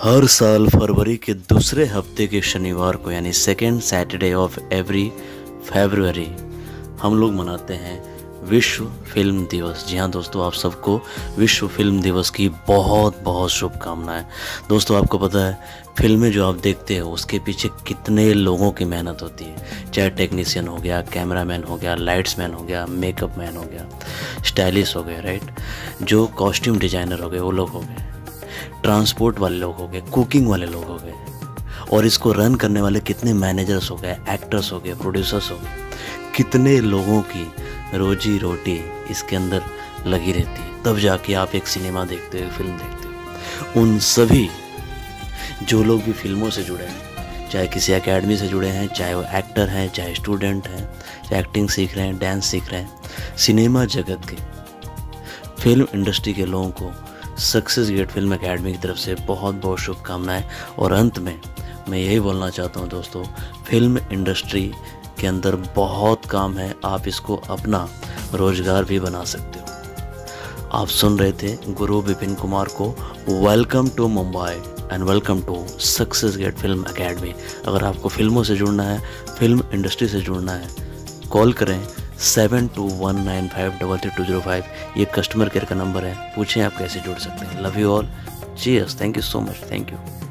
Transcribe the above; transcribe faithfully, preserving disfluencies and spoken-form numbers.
हर साल फरवरी के दूसरे हफ्ते के शनिवार को यानी सेकेंड सैटरडे ऑफ एवरी फरवरी हम लोग मनाते हैं विश्व फिल्म दिवस। जी हाँ दोस्तों, आप सबको विश्व फिल्म दिवस की बहुत बहुत शुभकामनाएं। दोस्तों, आपको पता है फिल्में जो आप देखते हो उसके पीछे कितने लोगों की मेहनत होती है। चाहे टेक्नीशियन हो गया, कैमरामैन हो गया, लाइट्स मैन हो गया, मेकअप मैन हो गया, स्टाइलिस्ट हो गए, राइट, जो कॉस्ट्यूम डिजाइनर हो गए वो लोग हो गए, ट्रांसपोर्ट वाले लोग हो गए, कुकिंग वाले लोग हो गए, और इसको रन करने वाले कितने मैनेजर्स हो गए, एक्टर्स हो गए, प्रोड्यूसर्स हो गए। कितने लोगों की रोजी रोटी इसके अंदर लगी रहती है, तब जाके आप एक सिनेमा देखते हो, फिल्म देखते हो। उन सभी जो लोग भी फिल्मों से जुड़े हैं, चाहे किसी एकेडमी से जुड़े हैं, चाहे वो एक्टर हैं, चाहे स्टूडेंट हैं, चाहे एक्टिंग सीख रहे हैं, डांस सीख रहे हैं, सिनेमा जगत के, फिल्म इंडस्ट्री के लोगों को सक्सेस गेट फिल्म एकेडमी की तरफ से बहुत बहुत शुभकामनाएं। और अंत में मैं यही बोलना चाहता हूं दोस्तों, फिल्म इंडस्ट्री के अंदर बहुत काम है, आप इसको अपना रोजगार भी बना सकते हो। आप सुन रहे थे गुरु विपिन कुमार को। Welcome to Mumbai and welcome to success gate film academy. अगर आपको फिल्मों से जुड़ना है, फिल्म इंडस्ट्री से जुड़ना है, कॉल करें seven two one nine five double three two zero five. ये कस्टमर केयर का नंबर है, पूछें आप कैसे जुड़ सकते हैं। Love you all, cheers, thank you so much, thank you.